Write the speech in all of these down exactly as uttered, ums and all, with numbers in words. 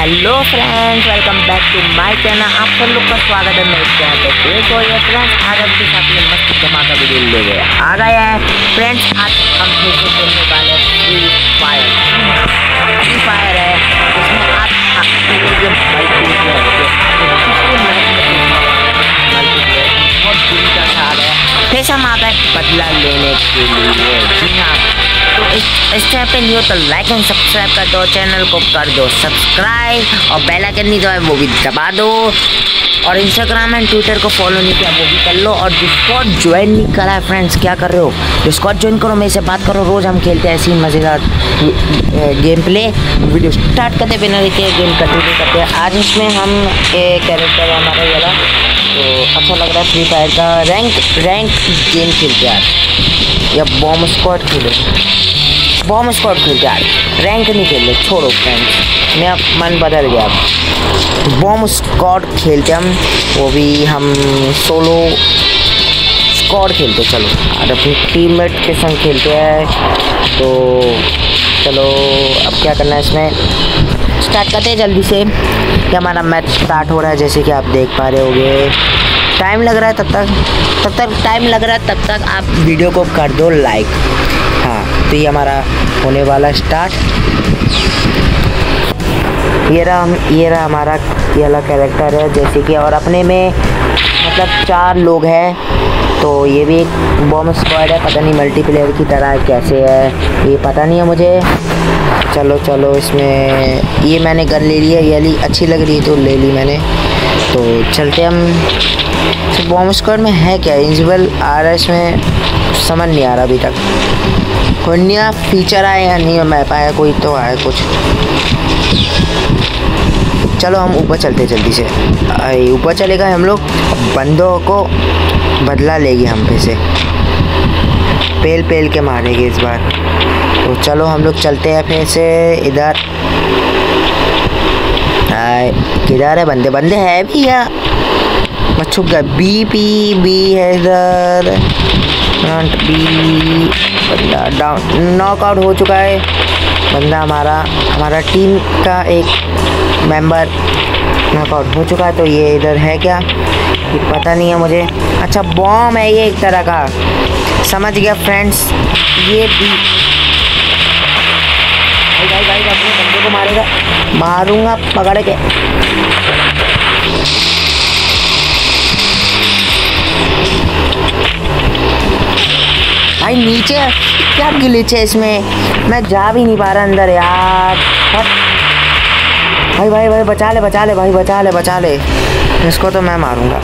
Hello friends, welcome back to my channel. आप सब लोग का स्वागत है मेरे चैनल पे। देखो ये फ्रेंड्स, आज आपके साथ में मस्त धमाका वीडियो ले गए आ गया है फ्रेंड्स। आज हम फिर से खेलने वाले फ्री फायर। फ्री फायर है जिसमें आप जो मल्टीप्लेयर बहुत बुरी तरह आ गया। फिर हम आ गए बदला लेने के लिए। जी हाँ, तो इस इस चैनल पे नहीं हो तो लाइक एंड सब्सक्राइब कर दो, चैनल को कर दो सब्सक्राइब और बेल आइकन नहीं दबाए वो भी दबा दो। और इंस्टाग्राम एंड ट्विटर को फॉलो नहीं किया वो भी कर लो। और डिस्कॉर्ड ज्वाइन नहीं करा है फ्रेंड्स, क्या कर रहे हो? डिस्कॉर्ड ज्वाइन करो, मेरे से बात करो। रोज़ हम खेलते हैं ऐसी मज़ेदार गेम प्ले। वीडियो स्टार्ट करते बिना देखे गेम कंटिन्यू करते हैं। आज इसमें हम एक कैरेक्टर है हमारा ज़रा तो अच्छा लग रहा है। फ्री फायर का रैंक रैंक गेम खेलते यार, या बॉम्ब स्क्वाड खेलो। बॉम्ब स्क्वाड खेलते यार, रैंक नहीं खेल रहे, छोड़ो फ्रेंड्स, मेरा मन बदल गया। बॉम्ब स्क्वाड खेलते हम, वो भी हम सोलो स्क्वाड खेलते। चलो और अपनी टीममेट के संग खेलते हैं। तो चलो अब क्या करना है, इसमें स्टार्ट करते हैं जल्दी से कि हमारा मैच स्टार्ट हो रहा है। जैसे कि आप देख पा रहे होगे, टाइम लग रहा है, तब तक तब तक टाइम लग रहा है तब तक आप वीडियो को कर दो लाइक। हाँ, तो ये हमारा होने वाला स्टार्ट। ये रहा ये रहा हमारा ये वाला कैरेक्टर है जैसे कि, और अपने में मतलब चार लोग हैं। तो ये भी एक बॉम्ब स्क्वाड है, पता नहीं मल्टीप्लेयर की तरह कैसे है ये पता नहीं है मुझे। चलो चलो इसमें ये मैंने गन ले ली है, ये ली अच्छी लग रही है तो ले ली मैंने। तो चलते हम। तो बॉम्ब स्क्वाड में है क्या, इनविजिबल आ रहा है इसमें, समझ नहीं आ रहा अभी तक। कोई नया फीचर आया या नहीं मैप आया, कोई तो आया कुछ। चलो हम ऊपर चलते जल्दी से। ऊपर चलेगा हम लोग, बंदों को बदला लेगी हम पे से, पेल पेल के मारेंगे इस बार। तो चलो हम लोग चलते हैं फिर से इधर। किधर है बंदे? बंदे है भी या मैं छुप गया। बी पी बी है इधर, फ्रंट बी। बंदा डाउन, नॉकआउट हो चुका है बंदा। हमारा हमारा टीम का एक मेंबर नॉकआउट हो चुका है। तो ये इधर है क्या, ये पता नहीं है मुझे। अच्छा बॉम्ब है ये एक तरह का, समझ गया फ्रेंड्स। ये भी भाई भाई भाई अपने बंदे को मारेगा, मारूंगा पकड़ के। भाई नीचे क्या ग्लिच है इसमें, मैं जा भी नहीं पा रहा अंदर यार। भाई भाई भाई बचा ले बचा ले भाई, बचा ले बचा ले, इसको तो मैं मारूंगा।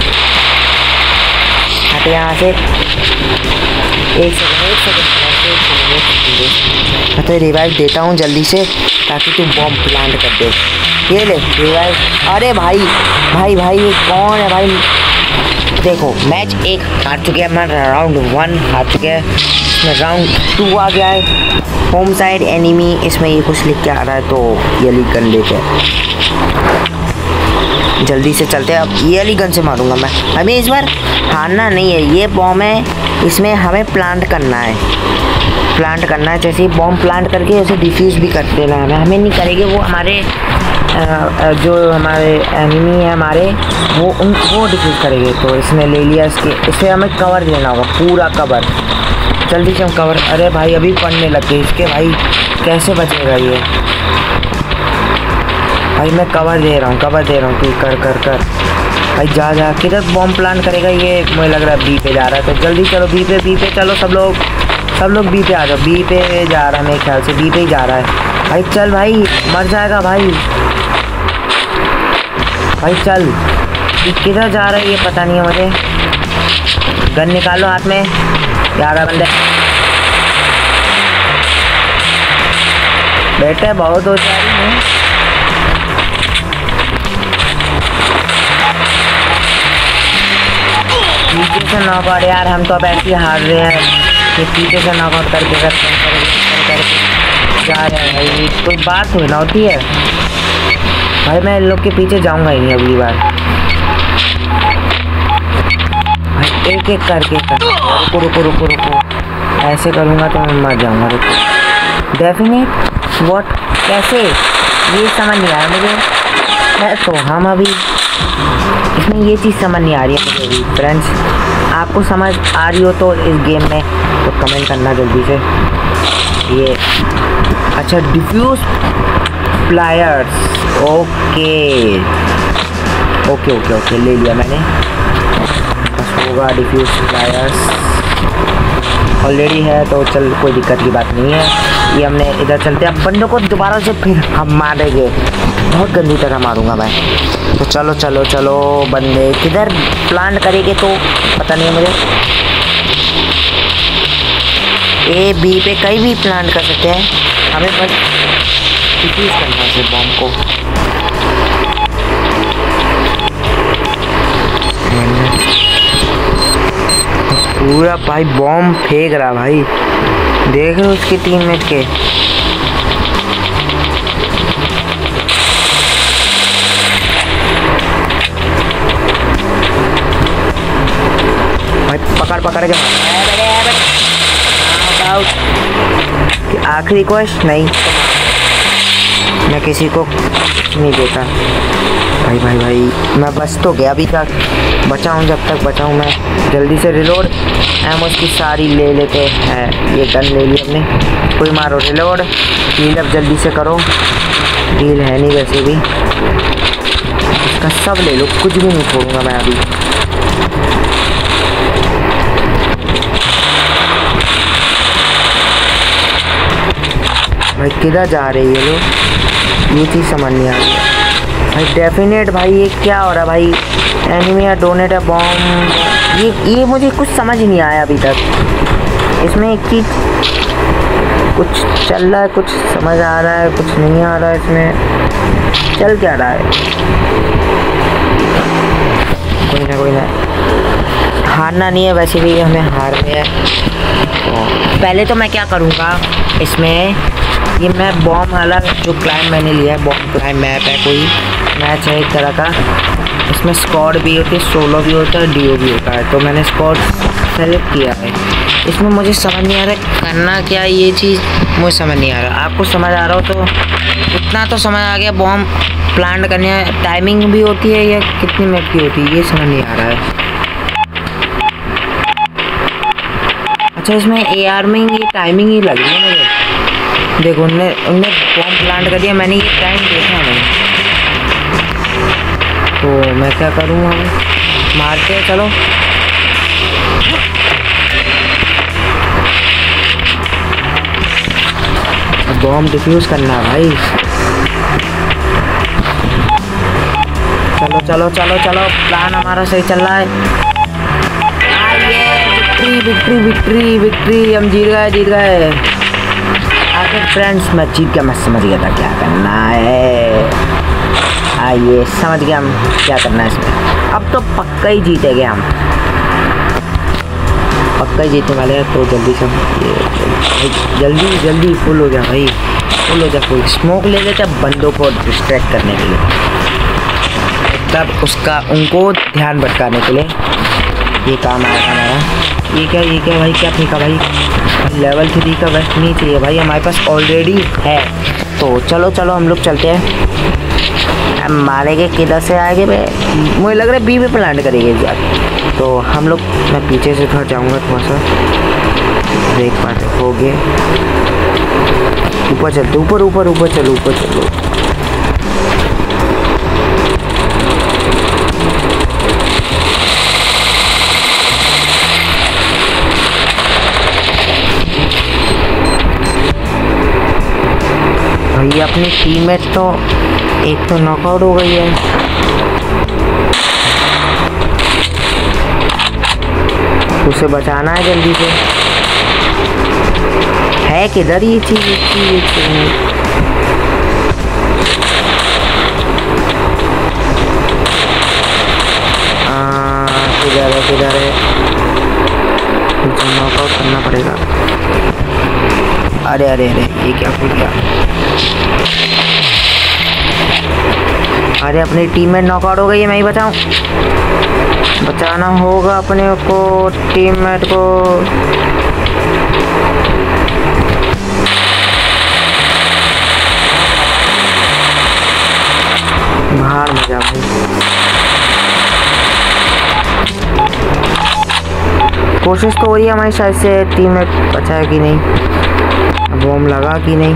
हट यहाँ से, एक सेकंड एक सेकंड मैं तो रिवाइव देता हूँ जल्दी से ताकि तू बॉम्ब प्लांट कर दे। ये ले रिवाइव। अरे भाई भाई भाई ये कौन है भाई? देखो मैच एक हार चुके हैं, मैं राउंड वन हार चुके हैं, इसमें राउंड टू आ गया है। होम साइड एनिमी, इसमें ये कुछ लिख के आ रहा है तो ये गन लेते हैं। जल्दी से चलते हैं। अब ये वाली गन से मारूंगा मैं, हमें इस बार हारना नहीं है। ये बॉम्ब है, इसमें हमें प्लांट करना है, प्लांट करना है। जैसे बॉम्ब प्लांट करके उसे डिफ्यूज़ भी कर देना है। हमें नहीं करेंगे वो, हमारे जो हमारे एनिमी है हमारे वो उन वो डिफ्यूज़ करेंगे। तो इसने ले लिया, इसके इसे हमें कवर देना होगा, पूरा कवर। जल्दी से हम कवर। अरे भाई अभी पड़ने लग गए इसके, भाई कैसे बचेगा ये? भाई मैं कवर दे रहा हूँ, कवर दे रहा हूँ, तू कर कर कर भाई, जा जा। किधर बॉम्ब प्लांट करेगा ये? मुझे लग रहा है बी पे जा रहा है। तो जल्दी चलो बी पे, बी पे चलो सब लोग, सब लोग बी पे आ जाओ। बी पे जा रहा है मेरे ख्याल से, बी पे ही जा रहा है। भाई चल भाई, मर जाएगा भाई, भाई चल। किधर जा रहा है ये पता नहीं है मुझे। गन निकालो हाथ में, जा रहा बंदे। बेटे बहुत हो जा रही है। पीछे से नॉकआउट यार, हम तो अब ऐसे ही हार रहे हैं कि पीछे से नॉकआउट करके जा रहे हैं। भाई कोई बात हो ना होती है भाई, मैं इन लोग के पीछे जाऊंगा ही नहीं अगली बार भाई। एक एक करके कर। रुको रुको रुको रुको, ऐसे करूँगा तो मैं मर जाऊँगा। रुको डेफिनेट व्हाट, कैसे ये समझ नहीं आया मुझे। तो हम अभी इसमें ये चीज़ समझ नहीं आ रही है मुझे भी। फ्रेंड्स, आपको समझ आ रही हो तो इस गेम में तो कमेंट करना जल्दी से। ये अच्छा, defuse pliers, okay okay okay okay ले लिया मैंने। बस होगा डिफ्यूज प्लायर्स ऑलरेडी है तो चल, कोई दिक्कत की बात नहीं है। ये हमने इधर चलते हैं, अब बंदों को दोबारा से फिर हम मारेंगे, बहुत गंदी तरह मारूंगा मैं। तो चलो चलो चलो, बंदे किधर प्लांट करेंगे तो पता नहीं है मुझे। ए बी पे कहीं भी प्लांट कर सकते हैं, हमें बस डिफ्यूज करना है बॉम्ब को। पूरा भाई बॉम्ब फेंक रहा भाई, देख रहे हो उसके टीममेट के। भाई पकड़ पकड़ के आखिरी रिक्वेस्ट नहीं, मैं किसी को नहीं देता भाई भाई भाई। मैं बच तो गया अभी तक, बचाऊं जब तक बचाऊं मैं। जल्दी से रिलोड, एम उसकी सारी ले लेते हैं। ये गन ले ली हमने, कोई मारो रिलोड, हील अब जल्दी से करो। हील है नहीं वैसे भी, इसका सब ले लो, कुछ भी नहीं छोड़ूंगा मैं अभी। भाई किधर जा रहे हैं ये लोग, ये चीज़ समझ नहीं आ रही भाई। डेफिनेट भाई ये क्या हो रहा है भाई, एनिमी या डोनेट है बॉम्ब, ये ये मुझे कुछ समझ नहीं आया अभी तक। इसमें एक चीज़ कुछ चल रहा है, कुछ समझ आ रहा है, कुछ नहीं आ रहा है। इसमें चल क्या रहा है, कोई ना कोई ना, हारना नहीं है वैसे भी, हमें हार में है। तो पहले तो मैं क्या करूँगा इसमें, ये मैं बॉम्ब वाला जो क्लाइम मैंने लिया है, बॉम्ब क्लाइम मैप है, कोई मैच है एक तरह का। इसमें स्क्वाड भी होती है, सोलो भी होता है, डीओ भी होता है। तो मैंने स्क्वाड सेलेक्ट किया है। इसमें मुझे समझ नहीं आ रहा करना क्या, ये चीज़ मुझे समझ नहीं आ रहा। आपको समझ आ रहा हो तो इतना तो समझ आ गया, बॉम्ब प्लांट करने टाइमिंग भी होती है या कितनी मिनट की होती है, ये समझ नहीं आ रहा है। अच्छा, इसमें ए आर में ये टाइमिंग ही लग रही है मुझे। देखो उनने उनने बॉम्ब प्लांट कर दिया, मैंने ये टाइम देखा नहीं। तो मैं क्या करूँगा, मारते हैं चलो। बॉम्ब डिफ्यूज करना है भाई। चलो चलो चलो चलो, प्लान हमारा सही चल रहा है। विक्ट्री विक्ट्री विक्ट्री विक्ट्री, हम जीत गए जीत गए आखिर। फ्रेंड्स मैं जीत गया, मैं समझ गया था क्या करना है। आइए समझ गया हम क्या करना है इसमें। अब तो पक्का ही जीतेंगे हम, पक्का ही जीतने वाले हैं। तो जल्दी से ये जल्दी जल्दी फुल हो जा भाई, फुल हो जा। फुल स्मोक ले लेते बंदों को डिस्ट्रैक्ट करने के लिए, तब उसका उनको ध्यान भटकाने के लिए ये काम आया हमारा। ये क्या ये क्या भाई, क्या फेंका भाई, लेवल थ्री का वेस्ट नहीं चाहिए भाई, हमारे पास ऑलरेडी है। तो चलो चलो हम लोग चलते हैं। हम मारेंगे किधर से आएंगे भाई, मुझे लग रहा है बी में प्लांट करेंगे यार। तो हम लोग, मैं पीछे से थोड़ा जाऊँगा थोड़ा सा, देख पाते हो गए। ऊपर चलते, ऊपर ऊपर ऊपर चलो ऊपर चलो। भैया अपनी टीममेट तो एक तो नॉकआउट हो गई है। उसे बचाना है जल्दी से। है किधर ये चीज, ये चीज, ये चीज। किधर है किधर है, नॉकआउट करना पड़ेगा। अरे अरे अरे ये क्या हो गया, अरे अपनी टीम में नॉकआउट हो गई है, मैं ही बचाऊं। बचाना होगा अपने को, टीममेट को। कोशिश तो हो रही है हमारी शायद से टीम में बचा है कि नहीं, बॉम्ब लगा कि नहीं।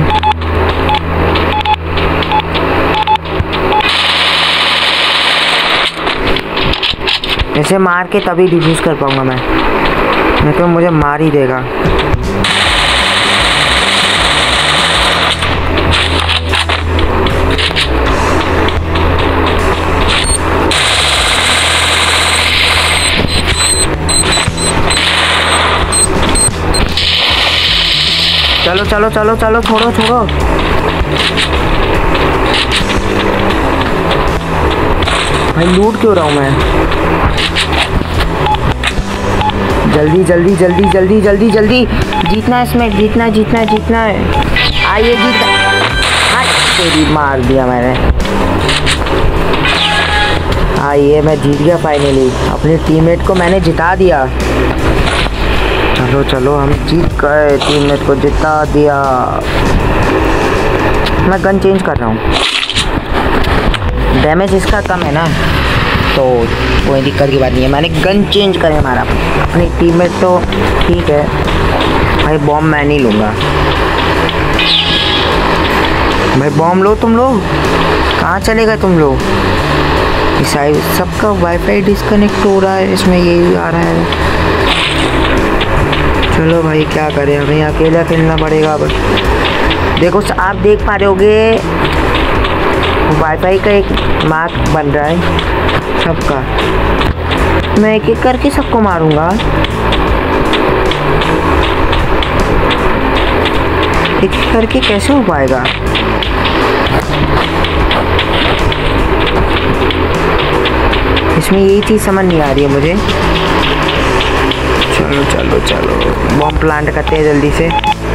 ऐसे मार के तभी डिफ्यूज कर पाऊंगा मैं, नहीं तो मुझे मार ही देगा। चलो चलो चलो चलो छोड़ो छोड़ो। भाई लूट क्यों रहा हूँ मैं? जल्दी जल्दी जल्दी जल्दी जल्दी जल्दी जीतना है इसमें, जीतना जीतना जीतना है। आइए जीता। हाँ तेरी मार दिया मैंने। आइए मैं जीत गया फाइनली, अपनी टीममेट को मैंने जिता दिया। चलो चलो हम जीत गए, टीममेट को जिता दिया। मैं गन चेंज कर रहा हूँ, डैमेज इसका कम है ना, तो कोई दिक्कत की बात नहीं है। मैंने गन चेंज करे मारा। अपनी टीममेट तो ठीक है भाई, बॉम्ब मैं नहीं लूँगा भाई। बॉम्ब लो तुम लोग, कहाँ चले गए तुम लोग? इस साइड सबका वाईफाई डिस्कनेक्ट हो रहा है, इसमें यही आ रहा है। चलो भाई क्या करें, हमें अकेला खेलना पड़ेगा अब। देखो आप देख पा रहे होगे वाईफाई का एक मार्क बन रहा है सबका। मैं एक एक करके सबको मारूंगा। एक एक करके कैसे हो पाएगा? इसमें यही चीज़ समझ नहीं आ रही है मुझे। चलो चलो चलो बॉम्ब प्लांट करते हैं जल्दी से।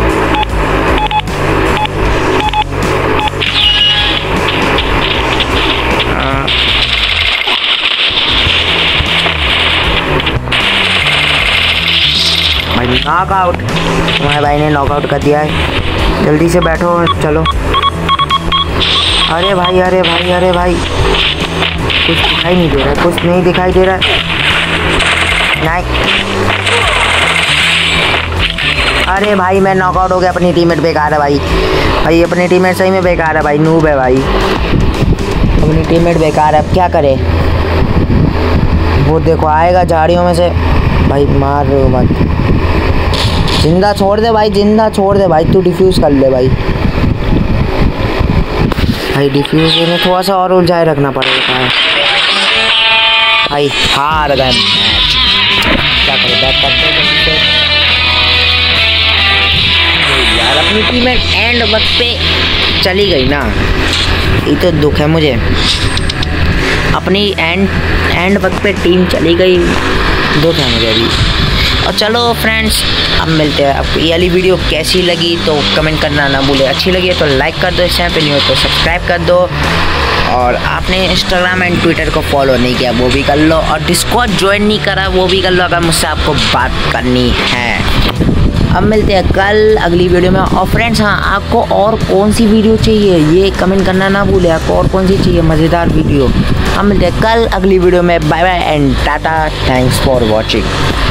भाई नॉकआउट, तुम्हारे भाई ने नॉकआउट कर दिया है। जल्दी से बैठो चलो। अरे भाई अरे भाई अरे भाई कुछ दिखाई नहीं दे रहा है, कुछ नहीं दिखाई दे रहा है। नहीं अरे भाई मैं नॉकआउट हो गया। अपनी टीममेट बेकार है भाई। भाई अपनी टीममेट सही में बेकार है भाई, नूब है भाई। अपनी टीममेट बेकार है, अब क्या करे? वो देखो आएगा झाड़ियों में से। भाई मार रहे हो मत, जिंदा छोड़ दे भाई, जिंदा छोड़ दे भाई। तू डिफ्यूज कर ले भाई। भाई डिफ्यूज में थोड़ा सा और उलझाए रखना पड़ेगा भाई। हार गए, क्या करें? बैक करते यार, अपनी टीम में एंड वक्त पे चली गई ना, ये तो दुख है मुझे। अपनी एंड एंड वक्त पे टीम चली गई, दुख है मुझे अभी। और चलो फ्रेंड्स अब मिलते हैं। आपको ये वाली वीडियो कैसी लगी तो कमेंट करना ना भूले। अच्छी लगी है तो लाइक कर दो, इस चैनल पे नहीं हो तो सब्सक्राइब कर दो। और आपने इंस्टाग्राम एंड ट्विटर को फॉलो नहीं किया वो भी कर लो, और डिस्कॉर्ड ज्वाइन नहीं करा वो भी कर लो अगर मुझसे आपको बात करनी है। अब मिलते हैं कल अगली वीडियो में। और फ्रेंड्स हाँ, आपको और कौन सी वीडियो चाहिए ये कमेंट करना ना भूले। आपको और कौन सी चाहिए मज़ेदार वीडियो। हम मिलते हैं कल अगली वीडियो में। Bye bye and tata, thanks for watching.